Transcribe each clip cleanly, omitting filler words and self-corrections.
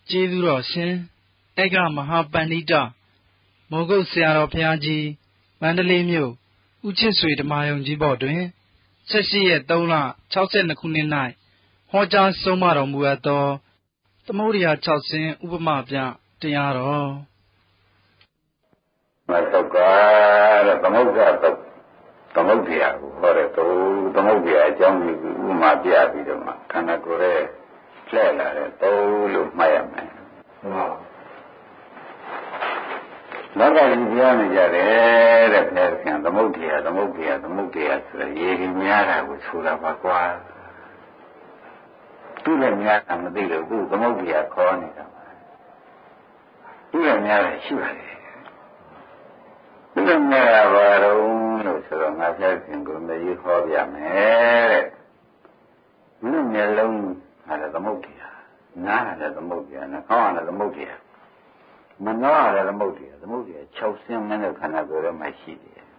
ကျေးဇူးတော်ရှင်ဧကမဟာပန္နိတမောဂုတ်ဆရာတော်ဘုရားကြီးမန္တလေးမြို့ဦးချစ်ဆွေဓမ္မယုံကြီးဘော်တွင်18ရက်3လ62ခုနှစ်၌ဟောကြားဆုံးမတော်မူအပ်သောသမုဒ္ဒရာ6ဆင်းဥပမာပြတရားတော်မသုတ်ကားတဲ့သမုဒ္ဒရာသုတ်သမုဒ္ဒရာကိုဟောတဲ့သမုဒ္ဒရာအကြောင်းကိုဥပမာပြပြီးတော့မှခန္ဓာကိုယ်ရဲ့လှည့်လာတဲ့သုံးလို့မှတ်ရမယ်လောကကြီးပြောနေကြတယ်တဲ့ဘယ်ခင်သမုဒ္ဒရာဆိုတဲ့ရေကြီးများတာကိုဆိုတာပါကွာသူ့လည်းများတာမသိလို့သူသမုဒ္ဒရာခေါ်နေတာပါသူ့လည်းများတယ်ရှိပါတယ်သူ့လည်းများတာဘာလို့လို့ဆိုတော့ငါဆက်ခင်ကိုမကြီးဟောပြမယ်တဲ့သူ့မျက်လုံးဟာလည်းသမုဒ္ဒရာနားဟာလည်းသမုဒ္ဒရာနှာခေါင်းဟာလည်းသမုဒ္ဒရာမနှောရတဲ့သမုဒ္ဒရာ6ဆင်းမင်းတဲ့ခန္ဓာကိုယ်ထဲမှာရှိတယ်။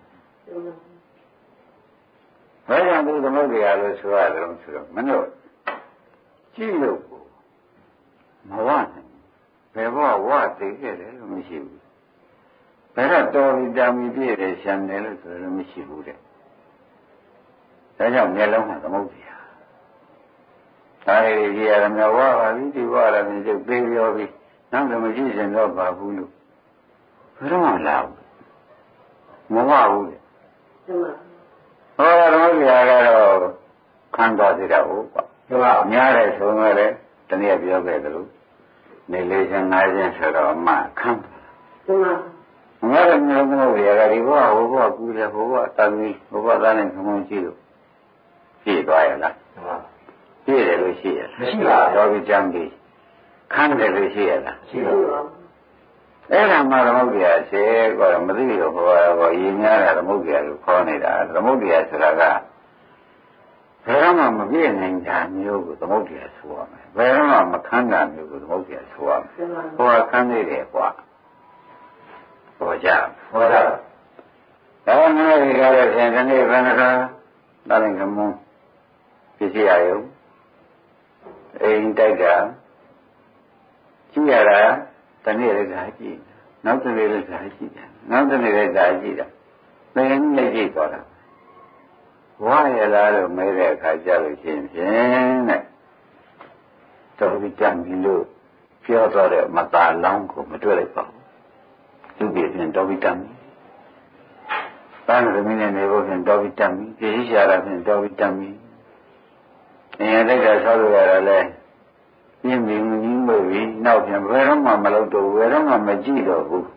ဘယ်ကြောင့်ဒီသမုဒ္ဒရာလို့ဆိုရတယ်လို့ဆိုတော့မင်းတို့ကြည့်လို့မဝနိုင်ဘယ်ဘဝသိခဲ့တယ်လို့မရှိဘူး။ဘယ်တော့တော်ပြီတာမီပြည့်တယ်ရှမ်းတယ်လို့ဆိုတော့မရှိဘူးတဲ့။ဒါကြောင့်မျက်လုံးကသမုဒ္ဒရာ။ဒါရီကြီးရမြဝါပါပြီဒီဝါရမြကျုပ်သေးပြောပြီနောက်တော့မရှိရင်တော့ပါဘူးလို့ဘယ်တော့မှလာဘူးမဝဘူးလေဟောတော်သမုဒ္ဒရာကတော့ခံတော်သေးတာဟုတ်ပါဟုတ်များတယ်ဆိုမှလည်းတနည်းပြောခဲ့တယ်လို့နေလေးချင်း၅ချင်းဆိုတော့အမှခံဟုတ်ပါငါတို့မျိုးသမုဒ္ဒရာကဒီဘဝဟိုဘဝကူတယ်ဟိုဘဝတမီဟိုဘဝသားနဲ့ခမုန်းကြည့်လို့ပြည့်သွားရလားပြည့်တယ်လို့ရှိရလားမရှိပါဘူးတော်ပြီကြမ်းပြီခံတယ်လို့ရှိရလားရှိပါဘူးအဲ့ဒါမှသမုဒ္ဒရာရှင်းကတော့မသိတော့ဘောရင်းများတာသမုဒ္ဒရာကိုခေါ်နေတာသမုဒ္ဒရာဆိုတာကဘယ်တော့မှမပြည့်နိုင်တာမျိုးကိုသမုဒ္ဒရာဆိုရမယ်ဘယ်တော့မှမခံတာမျိုးကိုသမုဒ္ဒရာဆိုရမယ်ဟောခံနေတယ်ကွာဟောကြဒါမှမဟုတ်ဒီကားလို့ရှင်ဒီနေ့ဘယ်နှခါတာလည်းကမုန်းပြည့်စည်ရရုံအိမ်တိုက်တာကြည့်ရတာတနေ့လည်းဒါကြည့်နောက်တနေ့လည်းဒါကြည့်တယ်နောက်တနေ့လည်းဒါကြည့်တာသင်နဲ့ကြည့်သွားတာဝါရလားလို့မဲတဲ့အခါကျလို့ရှိရင်ဖြင့်တဲ့တော်ပြီကြံပြီလို့ပြောတော့တဲ့မသာလောင်းကိုမတွေ့လိုက်ပါဘူးသူပြည့်ဖြင့်တော်ပြီတမ်းပန်းသမီးနဲ့နေဖို့ဖြင့်တော်ပြီတမ်းပြီပြည့်ရှာတာဖြင့်တော်ပြီတမ်းပြီနေရာတိုက်တာဆောက်လို့ရတာလဲပြင်းပြီးမြင်းမို့ပြီးနောက်ပြန်ဘယ်တော့မှမလုပ်တော့ဘယ်တော့မှမကြည့်တော့ဘူး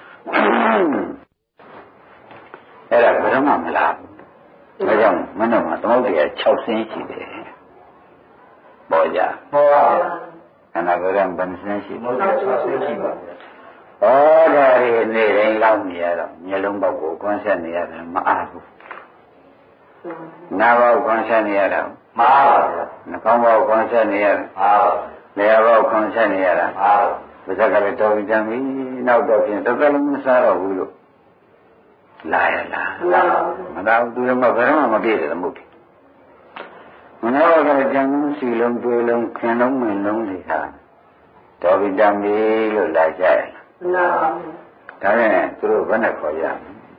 အဲ့ဒါဘယ်တော့မှမလားဒါကြောင့်မင်းတို့ကသမုဒ္ဒရာ6ဆင်းရှိတယ်ပေါ်ကြပေါ်ပါခန္ဓာကိုယ်ကဘယ်နှဆင်းရှိလဲ6ဆင်းရှိပါဗျာဩဒါရီနေတိုင်းလောက်နေရတော့မျက်လုံးပေါက်ကိုကွန်းဆက်နေရတယ်မအားဘူးနားပေါက်ကွန်းဆက်နေရတာမအားပါဘူးနှာခေါင်းပေါက်ကွန်းဆက်နေရတာအားပါနေရာပေါက်ခွန်ဆက်နေရတာပါဘုရားကလည်းတော်ပြီတမ်းပြီနောက်တော့ဖြင့်တစ်သက်လုံးမစားတော့ဘူးလို့လာရလားမသာဘူးသူကဘယ်တော့မှမပြည့်တယ်မဟုတ်ဘူးမနောကလည်းကြံစီလုံးတွေးလုံးခင်လုံးမင်းလုံးတွေဟာတော်ပြီတမ်းပြီလို့လာကြရလားဒါနဲ့သူတို့ဘယ်နဲ့ခေါ်ရ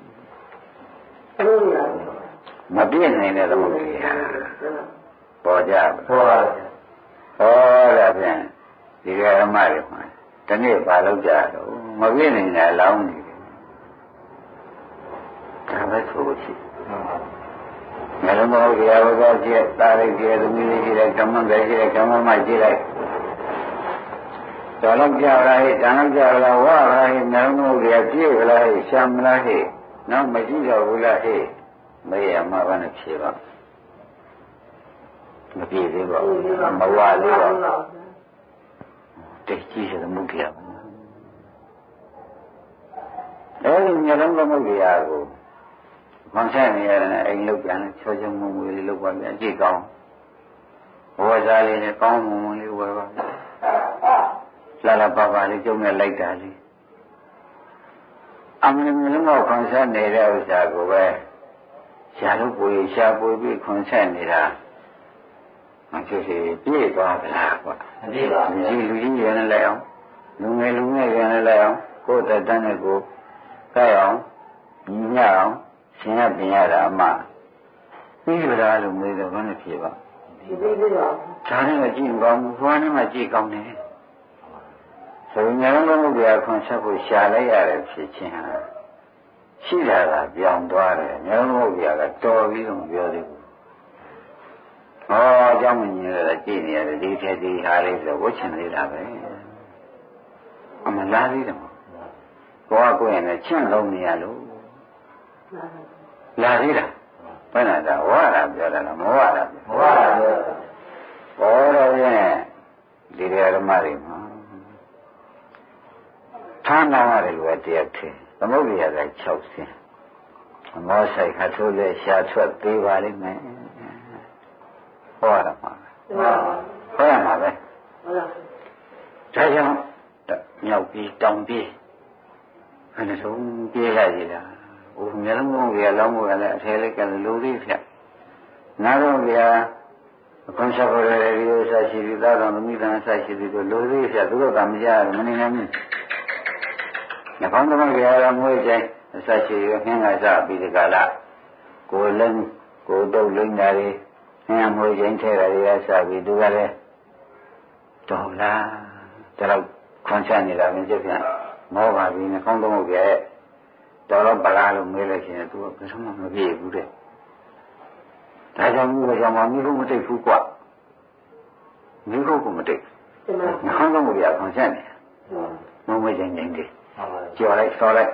မပြည့်နိုင်တဲ့သမုဒ္ဒရာပေါ်ကြပေါ်ပါဟောဒါဖြင့်ဒီကရမတွေမှာတနေ့ပါလောက်ကြတော့မပြည့်နိုင်တဲ့လောင်းနေတယ်ဒါပဲဆိုလို့ရှိတယ်ငါတို့ဘုရားဘုရားကြည့်တာလေးကြည့်သမီးလေးကြည့်လိုက်ဓမ္မပဲကြည့်လိုက်ဓမ္မမကြည့်လိုက်တော်လောက်ကြလားဟဲ့တန်လောက်ကြလားဝါလားဟဲ့ငါတို့ဘုရားကြည့်လားဟဲ့ရှာမလားဟဲ့နောက်မကြည့်တော့ဘူးလားဟဲ့မေးရမှာဘာနဲ့ဖြေပါမပြည့်သေးပါဘူးမဝသေးပါဘူးတိတ်ကြီးတဲ့မုတ်ကြီးအဲဒီမျက်လုံးကမုတ်ကြီးကိုခွန်ဆက်နေရတယ်အိမ်လောက်ပြန်ချောချောမုံမွေလေးလောက်ပါပြန်ကြည့်ကောင်းဝါစားလေးနဲ့ကောင်းမုံမွေလေးဝယ်ပါလာလာပါပါလေးကျုံနဲ့လိုက်တာလေးအမှန်မျက်လုံးကခွန်ဆက်နေတဲ့ဥစ္စာကိုပဲရှာလို့ကိုယ်ရှာပွေပြီးခွန်ဆက်နေတာမရှိပြည့်သွားသလားကွာမပြည့်ပါဘူးလူကြီးရနေလဲအောင်လူငယ်ပြန်လိုက်အောင်ကိုယ်တက်တန်းနဲ့ကိုကြိုက်အောင်ညီညအောင်ရှင်ရပြင်ရတာအမှပြီးကြတာလို့မေးတော့ဘယ်နဲ့ဖြစ်ပါဒါနဲ့ကြည့်ကောင်းဘွားနဲ့မှကြည့်ကောင်းတယ်ဆိုရင်ဉာဏ်လုံးမှုတရားခွန်ဆက်ဖို့ရှာလိုက်ရတဲ့ဖြစ်ချင်းဟာရှိတာကပြောင်းသွားတယ်ဉာဏ်လုံးမှုတရားကတော်ပြီးတော့ပြောသေးဘူးဟောအကြောင်းမမြင်ရတာကြည့်နေရတယ်ဒီထက်ဒီဟာလေးဆိုဝှချင်သေးတာပဲအမလားသေးတယ်ကိုကကိုယ်နဲ့ချင့်လုံးနေရလို့လာသေးတာဘယ်နဲ့ဒါဝါတာပြောတယ်လားမဝတာပြောမဝတာပြောဘောတော်ရဲ့ဒီဓမ္မတွေမှာဌာနရတယ်လို့တရားထင်သမုဒ္ဒရာက6ဆင်းမောဆိုင်ခါထိုးလဲရှားထွက်သေးပါလိမ့်မယ်ဟောရမှာဟောရမှာပဲဒါကြောင့်မြောက်ပြီးတောင်ပြီးဘယ်နဲ့ဆုံးပြေးလိုက်ရတာဟိုမျက်လုံးလုံးကြီးလောင်းမှုကလည်းအထဲလေးကလည်းလိုသေးဖြတ်နားတော့ဗျာအခွင့်ချက်ပေါ်တဲ့ဒီဥစ္စာရှိပြီးသားတော်သမီးတန်ဆက်ရှိပြီးတော့လိုသေးဖြတ်သူတို့ကမကြရမနေနိုင်ဘူး။နှောင်းသမီးကလည်းမွေးချိန်အဆက်ရှိရခင်းကစားပြီးဒီကလာကိုယ်လုံးကိုယ်တော့လိမ့်တာတွေခင်းမွေးချိန်ထဲတာတွေကစားပြီးသူကလည်းတော်လားတော့ခွန်ချက်နေတာမင်းကျပြန်မောပါပြီနှောင်းသမီးရဲ့တော်တော့ပလားလို့မေးလိုက်ရင်သူကဘယ်မှမပြေဘူးတဲ့ဒါကြောင့်မျိုးကြောင့်မိဖို့မတိတ်ဘူးကွမိဖို့ကမတိတ်နှောင်းသမီးကခွန်ချက်နေမမွေးချိန်နေတယ်ကြော်လိုက်ဆော်လိုက်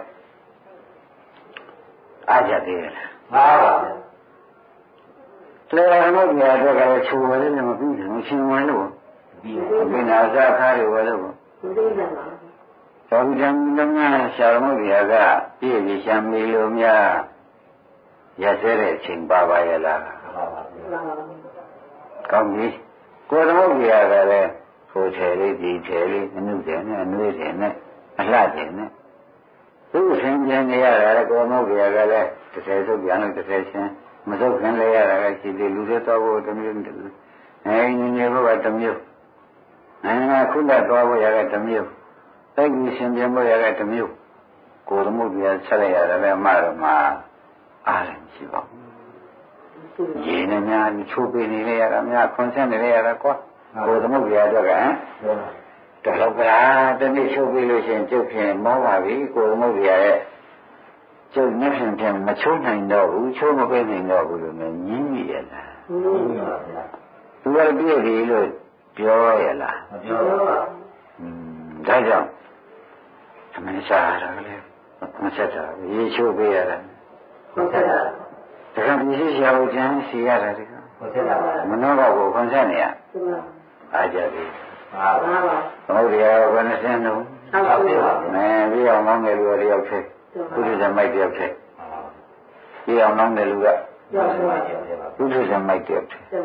အားကြသေးတယ်လားမှန်ပါဗျာလေမဟုတ်ပြတော့ကလည်းချိုးဝဲလည်းမပြီးဘူးရှင်ဝဲလို့ပြီးနာစားခါးတွေဝဲလို့မသိဘူးလားသောကြံလုံးများရှာမုတ်ရာကပြည့်ပြည့်ရှာမီလိုများရစဲတဲ့အချိန်ပါပါရဲ့လားမှန်ပါဗျာကောင်းပြီကိုယ်တော်ကြီးရကလည်းဖိုးချယ်လေးဒီချယ်လေးအနုတယ်နဲ့အနွေးတယ်နဲ့အလှတယ်နဲ့သူ့ဆင်းပြန်နေရတာလည်းကိုယ်တော်ကြီးရကလည်းတစ်ဆယ်စုပ်ပြန်လို့တစ်ဆယ်ချင်းမစုပ်ခင်လည်းရတာလည်းရှိသေးလူတွေတော့ဖို့တစ်မျိုးနေဖို့ကတစ်မျိုးခုနတော့ဖို့ရကတစ်မျိုးတိုက်ပြီးရှင်ပြန်ဖို့ရကတစ်မျိုးကိုယ်တော်ကြီးဆက်လိုက်ရတယ်လည်းအမှားတော့မှအားလည်းရှိပါဘူးရင်းနဲ့များချိုးပေးနေလေရတာများခွန်ဆက်နေလေရတာကွာကိုယ်တော်ကြီးရတော့ကဟမ်တလောက်ပါတနေ့ချိုးပေးလို့ရှိရင်ကျုပ်ဖြင့်မောပါပြီကိုယ်တော်ကြီးရဲ့ကျုပ်မျက်ဖြင့်ဖြင့်မချိုးနိုင်တော့ဘူးချိုးမပေးနိုင်တော့ဘူးလို့ညင်းမိရလားညင်းမိပါဗျာသူကပြည့်ပြီလို့ပြောရလားမပြောပါဘူးဒါကြောင့်အမှန်စားရတယ်လေမဆက်တာရေချိုးပေးရတာဟုတ်ကဲ့ဒါကဒီရှိရာကိုကျန်းစီရတာဒီကဟုတ်ကဲ့ပါမနှောတော့ကိုခွန်ဆက်နေရအားကြပြီပါပါဟုတ်တယ်ဘယ်နှစင်းလုံးဟုတ်ပါပြီပြီးအောင်ကောင်းတယ်လူတွေရောက်သေးဘုရားဇမိုက်တယောက်သေးပြီးအောင်ကောင်းတယ်လူကဘုရားဇမိုက်တယောက်သေး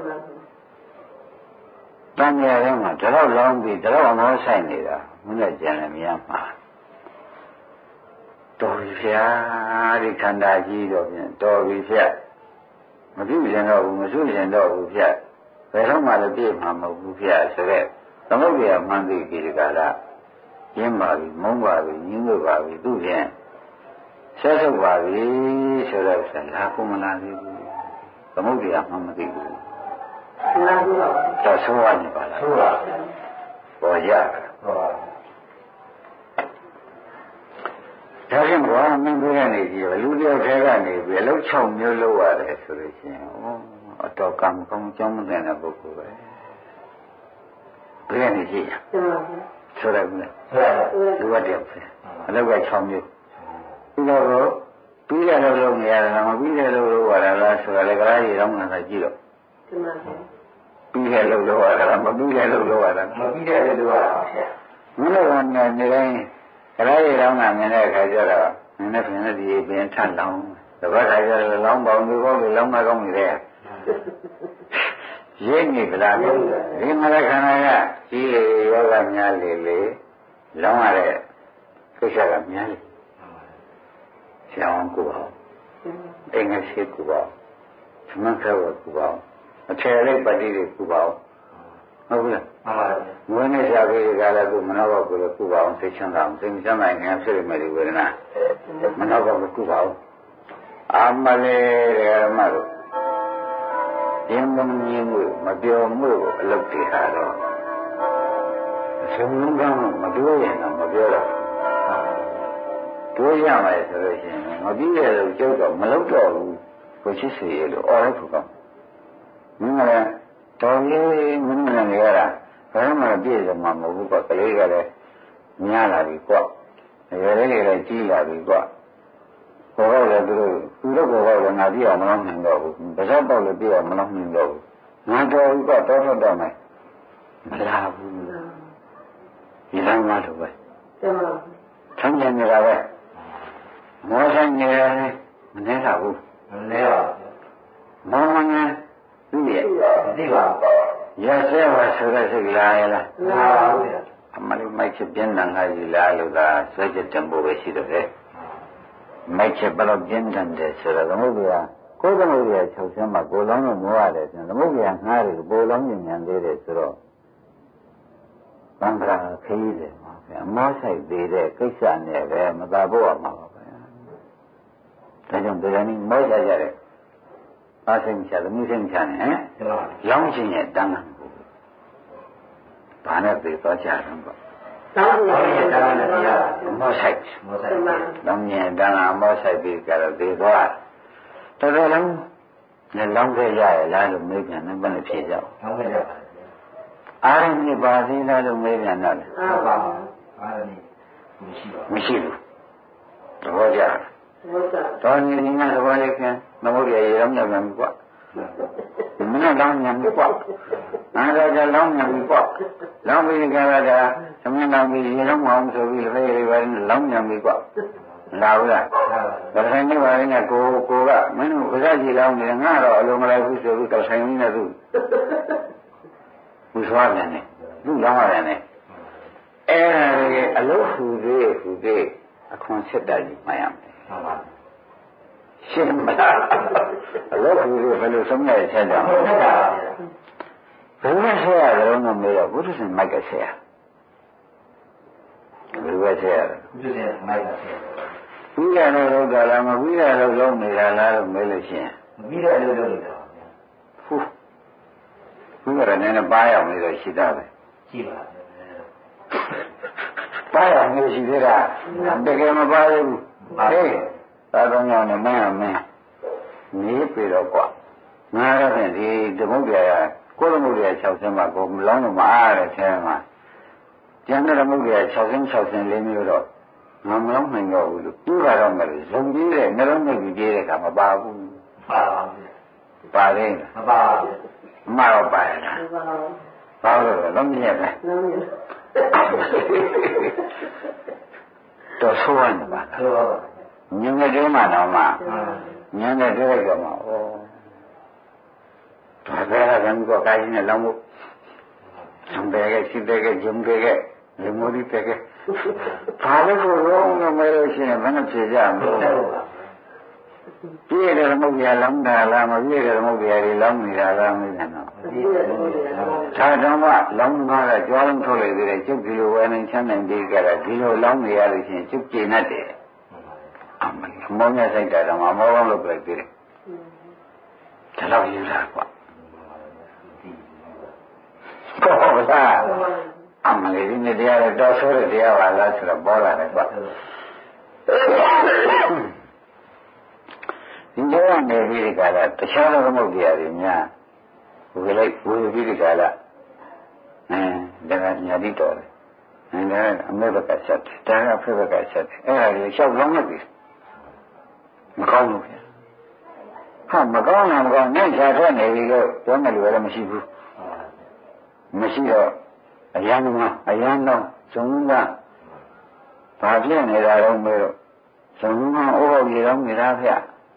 တန်မြဲထဲမှာဒါတော့လောင်းပြီးဒါတော့အမောဆိုင်နေတာမင်းလည်းကြံလည်းမရမှာတော်ပြီဗျာဒီခန္ဓာကြီးတော့ပြန်တော်ပြီဗျမပြုရင်တော့ဘူးမစွရင်တော့ဘူးဗျဘယ်တော့မှလည်းပြည့်မှာမဟုတ်ဘူးဗျဆိုတော့သမုဒ္ဒရာမှန်သိဒီကလာရင်းပါပြီမုန်းပါပြီညှင်းလို့ပါပြီသူဖြင့်ဆက်ဆုပ်ပါပြီဆိုတော့ဆရာကုမလာသေးဘူးသမုဒ္ဒရာမှမသိဘူးမှန်ပါဘူးတော့ဆိုရနေပါလားဆိုပါပေါ်ရဟုတ်ပါဒါကြောင့်ဘာမှမပြောရနေကြည့်လူတယောက်တည်းကနေပြီးအလုပ်6မျိုးလုပ်ရတယ်ဆိုလို့ရှိရင်အတော်ကံကောင်းကြောင်းမတဲ့ပုဂ္ဂိုလ်ပဲဘယ်နဲ့ကြည့်ရဆိုရမယ်လူဝတ်တယောက်ပဲအလုပ်က6မျိုးဒီတော့ပြီးရလို့လုပ်နေရတယ်မပြီးရလို့လုပ်ရတာလားဆိုတာလေကလားကြီးတော့မှသာကြည့်တော့ပြီးရလို့လုပ်ရတာမပြီးရလို့လုပ်ရတာမပြီးရလို့လုပ်ရတာမင်းတို့ကနေတိုင်းကလေးတွေတော့ငါမြင်တဲ့အခါကျတော့နည်းနည်းဖြင့်ဒီပင်ထပ်လောင်းတပတ်ခါကျတော့လောင်းပေါင်းဒီကောင်းတွေလောင်းမကောင်းနေတယ်ရင်းနေကြလားဒီမရခန္ဓာကကြီးလေယောဂများလေလေလောင်းရတဲ့ကိစ္စကများလေဆရာဝန်ကိုပေါ့အင်္ဂရှိကိုပေါ့သမန်ခောကိုပေါ့အထေလေးပတိတွေကိုပေါ့ဟုတ်ပြီလားဝိနည်းရှာပြီးကြလားကိုမနောဘောကိုကုပါအောင်သိချမ်းသာအောင်သိချမ်းသာရင်ဖြစ်ရမယ်ဒီဝေဒနာမနောဘောကိုကုပါအောင်အာမလေးရမတို့ရင်းမမြင်မှုမပြောမှုအလုပ်တွေဟာတော့ဆုံးလုံးကောင်းမပြောရင်တော့မပြောတော့တို့ရမယ်ဆိုလို့ရှိရင်မပြီးရလို့ကျုပ်တော့မလုပ်တော့ဘူးကိုရှိစီရလို့အော်လိုက်ဖို့ကောင်းမင်းကလည်းတော်လေးမင်းနဲ့ရတာဘယ်မှပြည့်စုံမှာမဟုတ်ဘူးကွာကလေးကလည်းများလာပြီကွာရွယ်လေးတွေလည်းကြီးလာပြီကွာဘောကလည်းသူတို့ဘောကလည်းငါပြအောင်မလုပ်နိုင်တော့ဘူးဗဇက်ပေါက်လည်းပြအောင်မလုပ်နိုင်တော့ဘူးငါတော်ပြီကွာတော်ထွက်တော့မယ်မလာဘူးဒီလမ်းမှာတော့ပဲဆန်းကျင်နေတာပဲမောဆိုင်နေတယ်မနေတော့ဘူးမနေပါဘူးမောမငန်းသူ့ရဲ့သိပါရဆဲပါဆိုတဲ့စိတ်လားရလားမှန်ပါဘူးအမလေးမိုက်ချက်ပြင်းထန်ခါကြီးလားလို့သာဆွဲချက်တံပိုးပဲရှိတော့တယ်မိုက်ချက်ဘယ်လိုပြင်းထန်တယ်ဆိုတော့သမုဒ္ဒရာကိုယ်သမုဒ္ဒရာ၆ဆင်းမှာကိုယ်လုံးနဲ့မောရတယ်ဆိုရင်သမုဒ္ဒရာငှားတယ်ပိုလုံးညဉ့်သေးတယ်ဆိုတော့ဘန္ဒရာခရီးတယ်မှာဗျာမောဆိုင်သေးတဲ့ကိစ္စနဲ့ပဲမသာဖို့ရမှာပါဗျာဒါကြောင့်ဒီကနေ့မောကြကြတယ်အားစိတ်ချသမီးစိတ်ချနေဟမ်ရောင်းခြင်းရဲ့တန်းလန်းကိုဘာနဲ့ပြေသွားကြတော့ပေါ့တောင်းရဲ့တန်းလန်းနဲ့ပြရမောဆိုင်တောင်းရဲ့တန်းလန်းမောဆိုင်ပြီးကြတော့ပြေသွားတော်တော်လုံးလည်းလောင်းခဲ့ရရလားလို့မေးပြန်တယ်ဘယ်နဲ့ဖြေကြအောင်လောင်းခဲ့ရပါအားရမီပါသေးလားလို့မေးပြန်တော့ဟုတ်ပါဘူးအားရမီမရှိဘူးသဘောကျတော်နေနေသဘောလေးပြန်မဟုတ်ရရေတော့ညံ့ပြန်ပြီကွာမင်းတော့ညံ့ပြီကွာအားတော့ကြလောင်းညံ့ပြီကွာလောင်းပြီးကြတာသမင်းလောင်းပြီးရေတော့မအောင်ဆိုပြီးလည်းပဲလောင်းညံ့ပြီကွာလာဘူးလားဒါဆိုင်နေပါရင်ကိုကမင်းတို့ဗဇက်ကြီးလောင်းနေငါတော့အလိုမလိုက်ဘူးဆိုပြီးကဆိုင်နေတယ်သူဘုရားပြန်နေသူ့လောင်းရတယ်နဲ့အဲ့ဒါလေအလုဟူသေးအခွန်စစ်တယ်မှန်ရမယ်ဟုတ်ပါရှင်းမလားအလုဟူသေးဘယ်လိုဆုံးရချက်ကြမှာဘယ်လိုဆက်ရတယ်လို့မေးတော့ဘုရားရှင်မိုက်ကဆက်ရဘယ်လိုဆက်ရလဲဘုရားရှင်မိုက်ကဆက်ပြီးရတော့ကလည်းမပြီးရတော့လုံးနေတာလားလို့မေးလို့ရှိရင်မပြီးတဲ့အလုပ်လုပ်နေတာပါဗျာဟုတ်ဘုရားလည်းနည်းနည်းပါရအောင်လို့ရှိတာပဲရှိပါပါရမျိုးရှိသေးတာတကယ်မပါဘူးဟေးသာသုံးယောက်နဲ့မင်းနေပြီတော့ကွာငါရတဲ့ဒီသမုဒ္ဒရာကိုယ်သမုဒ္ဒရာ6ဆင်းမှာကိုမလောင်းလို့မအားရတဲ့ဆင်းမှာကျန်တဲ့သမုဒ္ဒရာ6ဆင်း4မျိုးတော့ငါမလောင်းနိုင်တော့ဘူးလို့ပြောတာတော့မလို့ဇုံကြီးတဲ့နှလုံးမိတ်ကြီးတဲ့ကမပါဘူးပါပါဘူးပါတယ်မပါဘူးမတော့ပါရလားဘာလို့လဲလုံးမြင်ပဲတော့ဆိုးရမှာညငယ်တုန်းမှတော့မှညငယ်တုန်းကမှဩဒါပဲကံကောကိုင်းနဲ့လောင်းမှုသံပဲကစိတဲ့ကဂျုံတဲ့ကလေမိုဒီတဲ့ကဘာလို့ကိုရောင်းနေမလို့ရှိရင်ဘယ်နဲ့ဖြေကြမလဲပြည့်တယ်မဟုတ်ရလောင်းတာလားမပြည့်တယ်မဟုတ်ရလောင်းနေတာလားမသိဘူးနော်ဒါတော့မှလောင်းကားကကြွားလုံးထုတ်လိုက်သေးတယ်ကျုပ်ဒီလိုဝယ်နေချမ်းနိုင်ပြီးကြတာဒီလိုလောင်းနေရလို့ရှိရင်ကျုပ်ကျေနပ်တယ်အမောမြတ်ဆိုင်တာတော့မောကောင်းလုပ်လိုက်သေးတယ်ဒါတော့ယူတာကွာဟုတ်လားအမလေးဒီနေ့တရားတော့ဆိုတဲ့တရားပါလားဆိုတော့ပေါ်လာတယ်ကွာဒီလိုနေပြီးဒီကလာတခြားသောသမုဒ္ဒရာတွေများဝေလိုက်ဝေပြီးဒီကလာဒါကညာတိတော်တယ်ဒါကအမေဘကဆက်တယ်ဒါကဖေဘကဆက်တယ်အဲ့ဒါကြီးလျှောက်လုံးလိုက်ပြီမကောင်းဘူးဗျာဟာမကောင်းတာမကောင်းနဲ့ခြားထွက်နေပြီလို့ပြောမယ်လို့လည်းမရှိဘူးမရှိတော့အရန်တော့ဇုံကဘာဖြစ်နေတာတော့မေးတော့ဇုံကဥပုပ်ရေတော့နေတာဗျ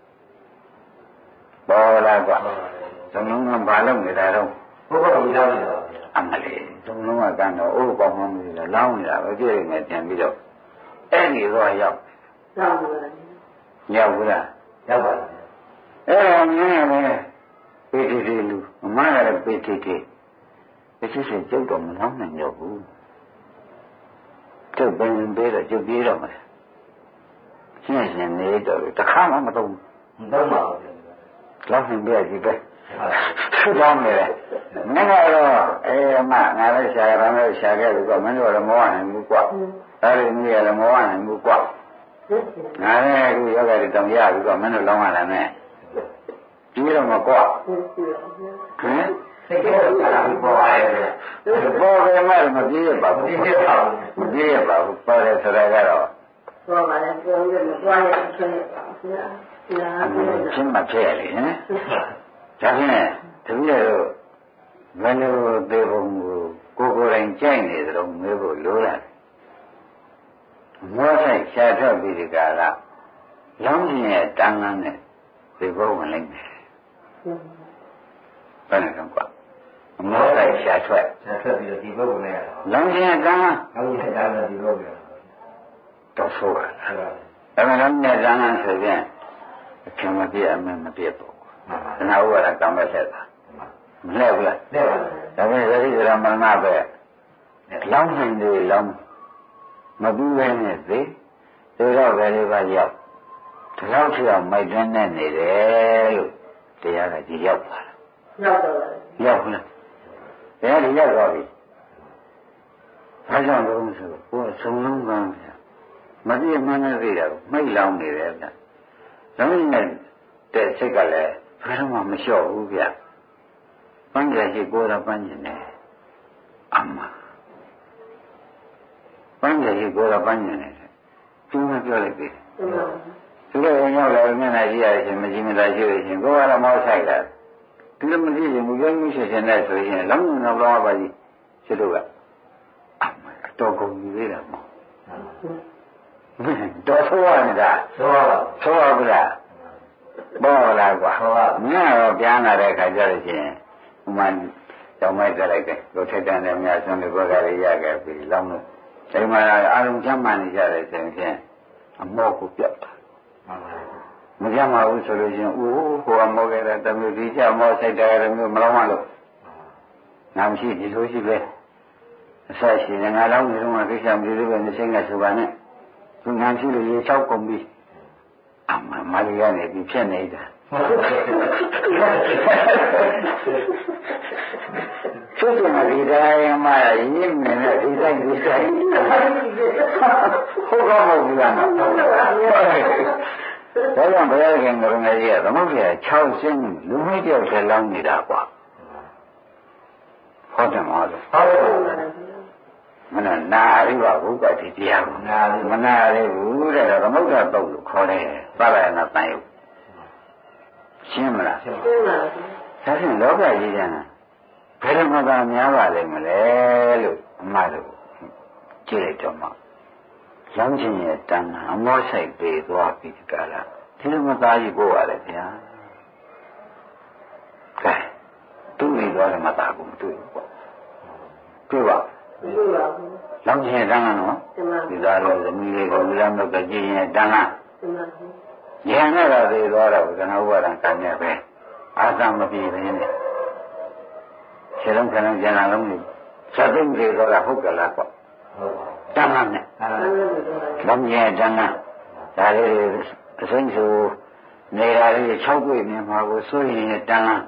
ပေါ်လာကွာဇုံလုံးကဘာလုပ်နေတာတော့ဥပုပ်ရေတော့နေတာအမလေးဇုံလုံးကကတော့ဥပုပ်ပေါင်းမှမလို့လောင်းနေတာပဲပြည့်နေပြန်ပြီးတော့အဲ့ဒီတော့ရောက်ဘူးလားရောက်ပါဘူးအဲ့ဒါငင်းရမယ်ပေတိတိလူအမကလည်းပေတိတိစစ်စစ်ကျုပ်တော့မလောင်းနိုင်တော့ဘူးကျုပ်ပင်ပေးတော့ကျုပ်ပြေးတော့မယ်ရှင်းရှင်းနေတော့တခါမှမသုံးသုံးပါဘူးလောင်းနေပြကြည့်ပဲဆူတောင်းနေတယ်မင်းကတော့ငါလည်းရှာရမ်းလည်းရှာခဲ့လို့ကမင်းတို့လည်းမဝနိုင်ဘူးကွာအဲ့ဒီမိရလည်းမဝနိုင်ဘူးကွာငါလည်းအခုယောဂတွေတောင်ရပြီကွာမင်းတို့လောင်းရလာမယ်ပြေးတော့မကွာဟမ်စိတ်ကတော့ပေါ်ပါရဲ့ပေါ်ပဲမပြေးရပါဘူးမပြေးရပါဘူးပေါ်တယ်ဆိုတာကတော့ပေါ်ပါလေပေါ်ရမပွားရဖြစ်နေပါဘူးရှင်းမဖြစ်ရလေဟမ်ဒါဖြင့်တပည့်တို့မလိုသေးဘုံကိုကိုယ်တိုင်ကြိုက်နေသလိုမျိုးကိုလိုရတယ်မောဆိုင်ရှားထွက်ပြီးဒီကလာလောင်းကျင်ရဲ့တန်းလန်းနဲ့သေဘုံဝင်လိုက်တယ်ဘယ်နဲ့တော့ကွာမောဆိုင်ရှားထွက်ပြီးတော့ဒီဘုံဝင်လိုက်ရတာလောင်းကျင်ရဲ့တန်းလန်းလောင်းကျင်ရဲ့တန်းလန်းဒီဘုံဝင်တော့ဆိုးတာအဲ့ဒါလောင်းကျင်ရဲ့တန်းလန်းဆိုပြန်အခင်မပြည့်အမမပြည့်ပေါ့သနာဥပါဒကံပဲဆက်တာမလဲဘူးလားလဲပါဒါပေမဲ့သတိကရမရဏပဲလောင်းနိုင်တယ်လောင်းမပြီးပဲနဲ့သိတော့ပဲလေးပါရောက်ဒီလောက်ထိအောင်မိုက်တွန်းနေနေတယ်လို့တရားကဒီရောက်ပါလားရောက်တော့ရောက်ဘူးလားတရားဒီရောက်တော့ပြီဘာကြောင့်လို့ဆိုတော့ကိုယ်ဆုံးလုံးကောင်းတယ်မပြည့်မှန်းနေသေးတာကိုမိတ်လောင်းနေတယ်ဗျလောင်းနေတဲ့စိတ်ကလည်းဘယ်တော့မှမလျှော့ဘူးဗျပန်းကြရှိကိုယ်တော့ပန်းကျင်တယ်အမပန်းကြရှိကိုယ်တော့ပန်းကျင်တယ်ကျိုးမပြောလိုက်ပြီသူကရောက်လာမျက်နှာကြည့်ရခြင်းမကြည့်မသာရှိလို့ရှင်ကိုယ်ကတော့မောက်ဆိုင်တာဒီလိုမကြည့်ရင်မူရင်းရှိရှင်တဲ့ဆိုရင်လောင်းလောင်းလောင်းပါကြီးရှိလို့ကအမတော်ကုန်ကြီးသေးတယ်မောတော်ဆိုးရနေတာဆိုးပါဆိုးရဘူးလားပေါ်လာကွာမြတ်တော့ပြန်လာတဲ့ခါကျလို့ရှိရင်ဥမာကြောင်းမိုက်ကြလိုက်တယ်လူထက်တန်းတဲ့များဆုံးတွေဘက်ကလေးရခဲ့ပြီလောင်းလို့ဒီမှာအာရုံချမ်းမှန်နေကြတယ်ဆိုရင်အမောကိုပြတ်တာမကြမ်းပါဘူးဆိုလို့ရှိရင်ဟိုကမောခဲ့တဲ့တမျိုးဒီချမောစိတ်တယ်မျိုးမလောင်းမလို့နာမရှိဒီလိုရှိပဲအဆက်ရှိရင်ငါလောင်းနေတော့ကိစ္စမလို့ပဲနေစိတ်ကဆိုပါနဲ့သူငံရှိလို့ရေချောက်ကုန်ပြီအမမလေးရနေပြီဖြစ်နေတာကျုပ်ကဒီတိုင်းမှရင်းနေတဲ့ဒီတိုင်းဟုတ်ကောင်းမဟုတ်ဘူးလားဒါကြောင့်ဘုရားခင်ကလည်းကြီးကသမုဒ္ဒရာ6ဆင်းလူမိတယောက်ထဲလောင်းနေတာကွာဟုတ်တယ်မဟုတ်လားဟုတ်ပါဘူးမနာရီပါဘူးကဒီတရားကိုမနာရီဘူးတဲ့သမုဒ္ဒရာတုတ်လို့ခေါ်တယ်သဗ္ဗယနာတန်ယုတ်ရှင်းမလားရှင်းပါပြီဒါဖြင့်လောကကြီးကဘယ်လိုမှသာများပါလိမ့်မလဲလို့အမှားလို့ကြည့်လိုက်တော့မှလောင်းခြင်းရဲ့တဏ္ဍာအမောဆိုင်ပေသွားပြီကလားဒီလိုမှသားကြီးပို့ရတယ်ဗျာကဲသူ့နေသွားတယ်မသားဘူးမတွေ့ဘူးပေါ့တွေ့ပါတွေ့ပါဘူးလောင်းခြင်းရဲ့တဏ္ဍာနော်ဒီသားလို့သမီးလေးကိုလမ်းတော့ကြည့်ရင်တဏ္ဍာဉာဏ်နဲ့တော့သိသွားတော့ကနဥပါဒံကံရပဲအာသမပြေပဲနဲ့ခြေလုံးခဏကျန်လာလုံးနေသတ်သိမ့်သေးတော့ဟုတ်ကလားပေါ့ဟုတ်ပါတဏ္ဍာနဲ့လောင်းခြင်းရဲ့တဏ္ဍာဒါလေးအစိမ့်ဆိုနေတာလေး6တွေ့နေမှာကိုစိုးရင်တဏ္ဍာဒါ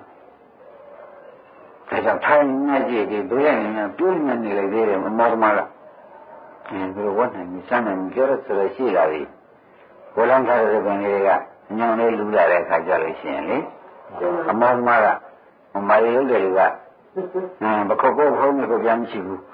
ကြောင့်ထိုင်နေကြည့်ပြီးဘယ်နဲ့ပြင်းနေလိုက်သေးတယ်မမောသမားကဘယ်ဝတ်နိုင်စမ်းနိုင်ကြရဆိုရရှိလာပြီကိုလောင်းထားတဲ့ကောင်လေးကညောင်လေးလူလာတဲ့အခါကျလို့ရှိရင်လေအမောသမားကမရုပ်တယ်လူကဘခုတ်ကိုဖုံးနေကိုပြန်မရှိဘူး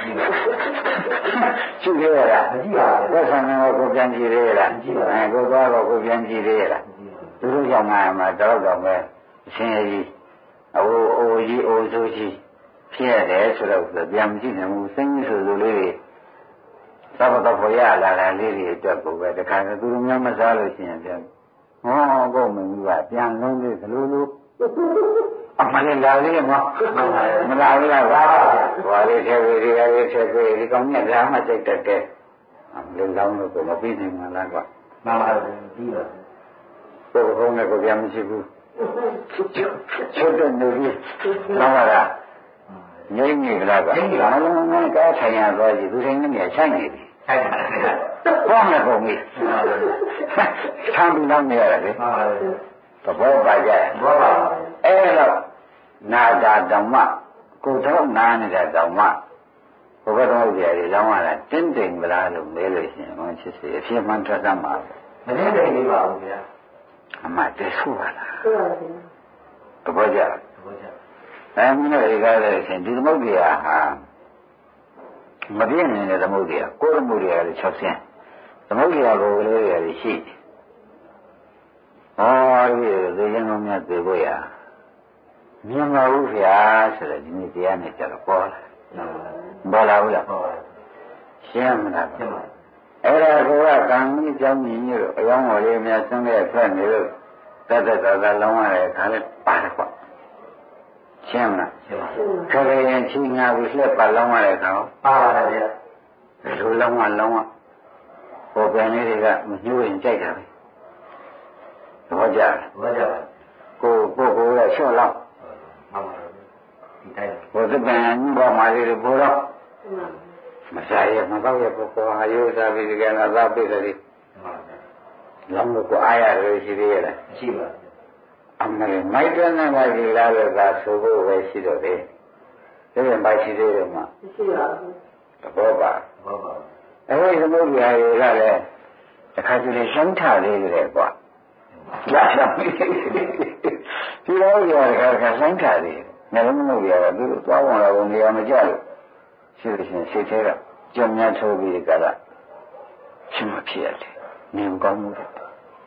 ရှိသေးရလားမရှိပါဘူးသက်ဆိုင်ကိုပြန်ကြည့်သေးရလားမရှိပါဘူးကိုသွားတော့ကိုပြန်ကြည့်သေးရလားသူတို့ကြောင့်ငါမှာတော့ပဲအရှင်ကြီးအိုကြီးအိုဆိုကြီးဖြစ်ရတယ်ဆိုတော့ပြန်မကြည့်နိုင်ဘူးစိတ်ကြီးဆိုလိုလေးတွေသဘောတော့ပေါ်ရလာတာလေးတွေအတွက်ကိုပဲတခါကသူတို့များမစားလို့ရှိရင်ပြန်ဟောကိုမင်းကြီးကပြန်လုံးသေးသလိုလိုအမှန်လည်းလာသေးမမလာဘူးလားဘာလေးထဲဝေရီရီထဲဝေဒီကောင်မြတ်ဓမ္မစိတ်တက်တယ်အမှန်လောင်းလို့ကိုမပြီးနိုင်မှလားကွာမှန်ပါဘူးပြီးတော့ကိုယ်ကုန်းနဲ့ကိုပြန်မရှိဘူးချွတ်တဲ့နေပြီတော့လားငိမ့်နေကြလားကမလုံးမကဆိုင်ရသွားကြည့်သူဆိုင်ကနေဆိုင်နေပြီဆိုင်ပါဘောင်းနဲ့ပုံပြီဆမ်းပြီးတော့နေရတယ်လေသဘောပါကြရဲ့ဘောပါအဲ့တော့နာတာဓမ္မကိုတော့နာနေတဲ့ဓမ္မဘုရားတော်ကြီးတွေလောင်းရတာတင်းတိမ်မလားလို့မေးလို့ရှိရင်ချစ်စေအဖြစ်မှန်ထွက်တတ်မှာမတင်းတိမ်လေးပါဘူးဗျာအမှတဆူပါလားဟုတ်ပါဘူးသဘောကျမင်းတို့ဒီကားတဲ့ရှင်ဒီသမုဒ္ဒရာဟာမပြည့်နေတဲ့သမုဒ္ဒရာကိုယ်သမုဒ္ဒရာတွေ6ဆင်းသမုဒ္ဒရာကိုလေးတွေရှိဟောဒီသေရင်လုံးမြတ်သေဖို့ရမြင်ပါဘူးဗျာဆိုတော့ဒီနေ့တရားနဲ့ကြတော့ပေါ်လာပေါ်လာဘူးလားရှင်းမလားအဲ့ဒါကကံကြီးကြောင်းမြင်ရတော့အယောင်းတော်လေးများဆင်းရဲဖက်နေလို့တတ်တတ်လောင်းရတဲ့ခါလေးပါတယ်ကွာရှင်းမလားခရရင်ချီငါပြီးလှက်ပါလောင်းရတဲ့ခါပါပါတယ်ဗျာဘယ်လိုလောင်းရပေါ်ပြန်လေးတွေကမညှိုးရင်ကြိုက်တာပဲသဘောကျကိုယ်ရဲ့လျှော့လောက်မှန်ပါဒီတိုင်းဘုသဗ္ဗံဘောမာလေးတွေပေါ်တော့မစားရမတော့ရပေါ်ဟာရိုးစားပြီးဒီကနေ့သာပြည့်တယ်လောင်းကိုအားရတယ်ရှိသေးရဲ့လားရှိပါအမေမိုက်တဲ့နာမကြီးလာလို့သာဆိုဖို့ပဲရှိတော့တယ်ဒါပြန်ပါရှိသေးတယ်မှာရှိပါဘူးဘောအဲဒီသမုဒ္ဒရာတွေကလည်းတစ်ခါတလေရှင်းထားသေးတယ်ကွာရပါပြီဒီလိုကြရတဲ့ခါရှင်းထားသေးတယ်ငါလုံးမလို့ရတာသူသွားဝင်လာဝင်နေရာမကြလို့ရှိလို့ရှိရင်စိတ်ထဲကကြောင်များထိုးပြီးကြတာရှင်းမဖြစ်ရတယ်နင်ကောင်းမှုတော့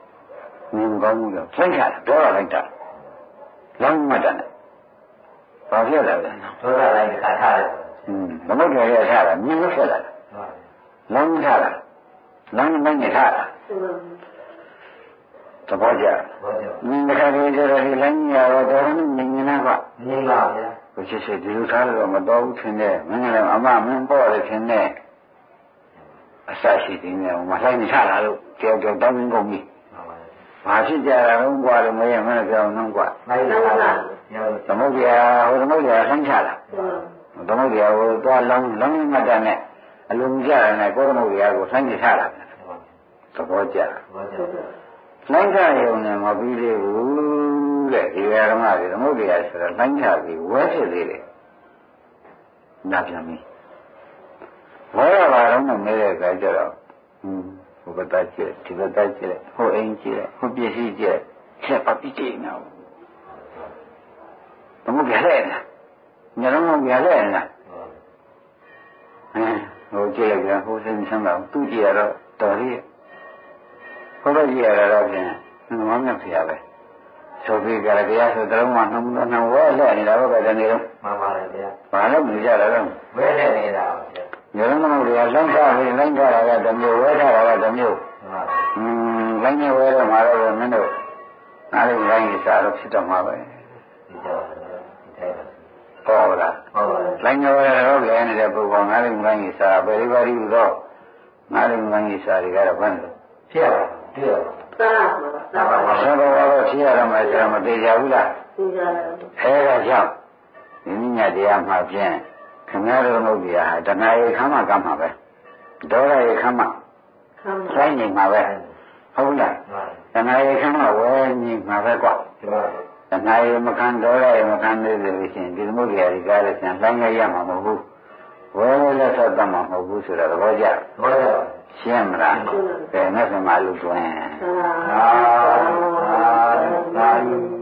ရှင်းထားတယ်ပြောရလိုက်တာလောင်းမှတ်တယ်ဘာဖြစ်လဲပြောရလိုက်တာထားတယ်သမုဒ္ဒရာထားတာမြင်လို့ဖြစ်လာတာလောင်းထားတာလောင်းမနေထားတာသဘောကျမြင်တဲ့ခါကျတော့ဒီလိုင်းရတော့တော်တော်မြင်နေတာကမြင်ပါဗျာကိုချစ်ချစ်ဒီလိုထားလို့မတော်ဘူးထင်တယ်မင်းလည်းအမမင်းပေါ့တယ်ထင်တယ်အစရှိသေးတယ်မလိုက်နေချလာလို့ကြောက်တောင်းကုန်ပြီဘာဖြစ်ကြတာလုံးกว่าလို့မရမနဲ့ပြောင်းနှုံးกว่าလိုက်လာတာသမုဒ္ဒရာသမုဒ္ဒရာဆန်းချလာသမုဒ္ဒရာကိုသွားလောင်းမှတ်တဲ့နဲ့အလုံးကြတယ်နဲ့ကိုသမုဒ္ဒရာကိုဆန်းချလာသဘောကျလိုင်းချရုံနဲ့မပြီးသေးဘူးတဲ့ဒီဓမ္မတွေသမုဒ္ဒရာဆိုတော့လိုင်းချပြီးဝဲဖြစ်သေးတယ်နာပြန်ပြီဝဲရပါတော့မမဲတဲ့အခါကျတော့ဟိုဘက်တက်ကျဒီဘက်တက်ကျဟိုအိမ်ကျဟိုပစ္စည်းကျချက်ပပိတိနော်သမုဒ္ဒရာလဲညလုံးပြလဲလားဟိုကြည့်လိုက်ပြန်ဟိုစိတ်ဆန်းတော့သူကြည့်ရတော့တော်ရည်ဘုရားကြည့်ရတော့ဖြင့်မမမြတ်ဖျားပဲဆိုပြီးကြရတရားဆိုတုံးမှနှုံဝဲလဲနေတာဘယ်ကနေတော့မှန်ပါတယ်ဗျာဘာလို့မကြတာလဲဝဲလဲနေတာဗျာညလုံးတွေကလောင်းထားပြီးလိုင်းထားတာကတစ်မျိုးဝဲထားတာကတစ်မျိုးလိုင်းနဲ့ဝဲတော့မှာတော့မင်းတို့အားလုံးလိုင်းကြီးစားတော့ဖြစ်တော့မှာပဲဟုတ်လားလိုင်းနဲ့ဝဲတော့လည်းနေတဲ့ပုဂ္ဂိုလ်ငါးလုံးလိုင်းကြီးစားပဲဒီပါရီတော့ငါးလုံးလိုင်းကြီးစားတွေကတော့ဘယ်လိုဖြစ်ရတွေ့ရသာပါပါသာပါတော့ဖြစ်ရတော့မှဆရာမသေးကြဘူးလားသိကြတယ်အဲဒါကြောင့်ဒီညတရားမှာဖြင့်ခင်ဗျားတို့မဟုတ်ပြာတဏှာရေခမ်းမှကမ်းမှာပဲဒေါသရေခမ်းမှဆိုင်နေမှာပဲဟုတ်လားတဏှာရေခမ်းမှဝဲနေမှာပဲကွာတဏှာရေမခံဒေါသရေမခံသေးလို့ရှိရင်ဒီသမုဒ္ဒရာကြီးကားလို့ရှင်လိုင်းရမှာမဟုတ်ဘူးဝဲလက်ဆက်တတ်မှာမဟုတ်ဘူးဆိုတော့သဘောကျရှင်းမလားကဲနဲ့ဆိုမှလူတွင်သာ